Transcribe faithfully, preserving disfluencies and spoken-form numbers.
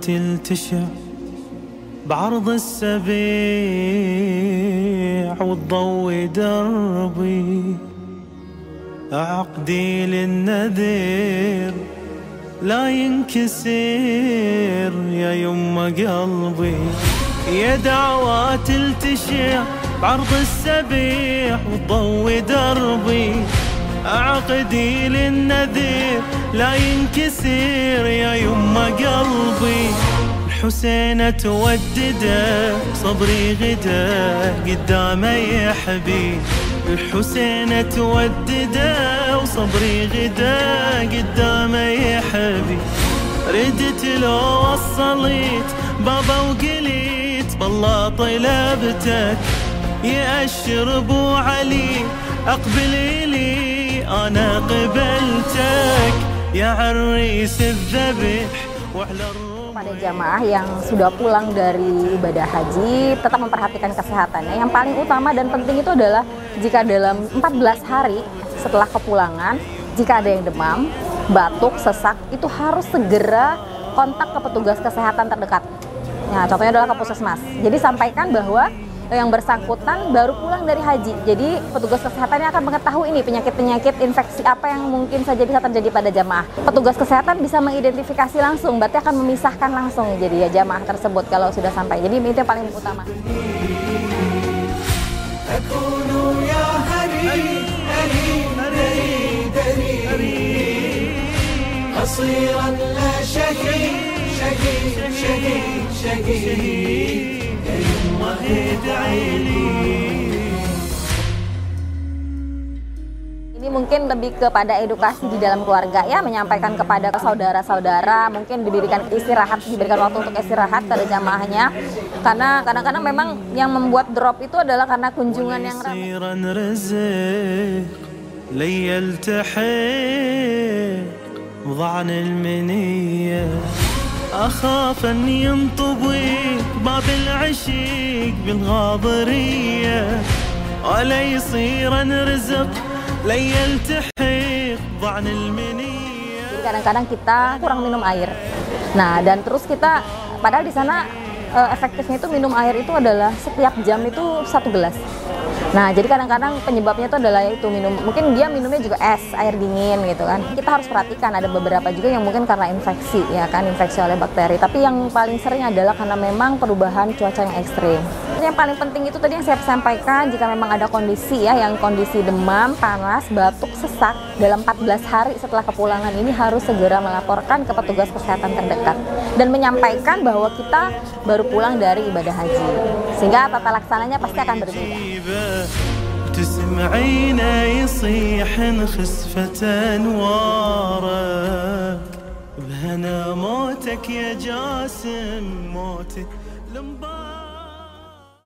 تلتشع بعرض السبيع والضوء دربي، عقدي للنذير لا ينكسر يا يما قلبي، يا دعوات تلتشع بعرض السبيع والضوء دربي، عقدي للنذير لا ينكسر يا يما قلبي، الحسين تودده صبري غدا قدامه يا حبيب، الحسين تودده وصبري غدا قدامه يا حبيب، ردت لو وصليت بابا وقليت بالله طلبتك يا اشرب علي اقبلي لي انا قبلتك يا عريس الذبح وعلى الروح. Pada jamaah yang sudah pulang dari ibadah haji tetap memperhatikan kesehatannya. Yang paling utama dan penting itu adalah jika dalam empat belas hari setelah kepulangan, jika ada yang demam, batuk, sesak, itu harus segera kontak ke petugas kesehatan terdekat. Nah, contohnya adalah ke puskesmas. Jadi sampaikan bahwa yang bersangkutan baru pulang dari haji. Jadi petugas kesehatannya akan mengetahui ini penyakit-penyakit infeksi apa yang mungkin saja bisa terjadi pada jamaah. Petugas kesehatan bisa mengidentifikasi langsung, berarti akan memisahkan langsung jadi ya jamaah tersebut kalau sudah sampai. Jadi itu yang paling utama. Ini mungkin lebih kepada edukasi di dalam keluarga ya, menyampaikan kepada saudara-saudara, mungkin diberikan istirahat, diberikan waktu untuk istirahat pada jamaahnya, karena kadang-kadang memang yang membuat drop itu adalah karena kunjungan yang ramai. أخاف أن ينطبق باب العشيق بالغاضرية ولا يصير رزق لي يلتحق ضعن المنية. Jadi kadang-kadang kita kurang minum air. Nah, dan terus kita padahal di sana efektifnya itu minum air itu adalah setiap jam itu satu gelas. Nah, jadi kadang-kadang penyebabnya itu adalah itu minum, mungkin dia minumnya juga es, air dingin gitu kan. Kita harus perhatikan, ada beberapa juga yang mungkin karena infeksi ya kan, infeksi oleh bakteri. Tapi yang paling sering adalah karena memang perubahan cuaca yang ekstrim. Yang paling penting itu tadi yang saya sampaikan, jika memang ada kondisi ya, yang kondisi demam, panas, batuk, sesak dalam empat belas hari setelah kepulangan ini harus segera melaporkan ke petugas kesehatan terdekat dan menyampaikan bahwa kita baru pulang dari ibadah haji. Sehingga tata laksananya pasti akan berbeda. تسمعينا يصيح خسفة أنوارك بهنا موتك يا جاسم موتك لمبارك.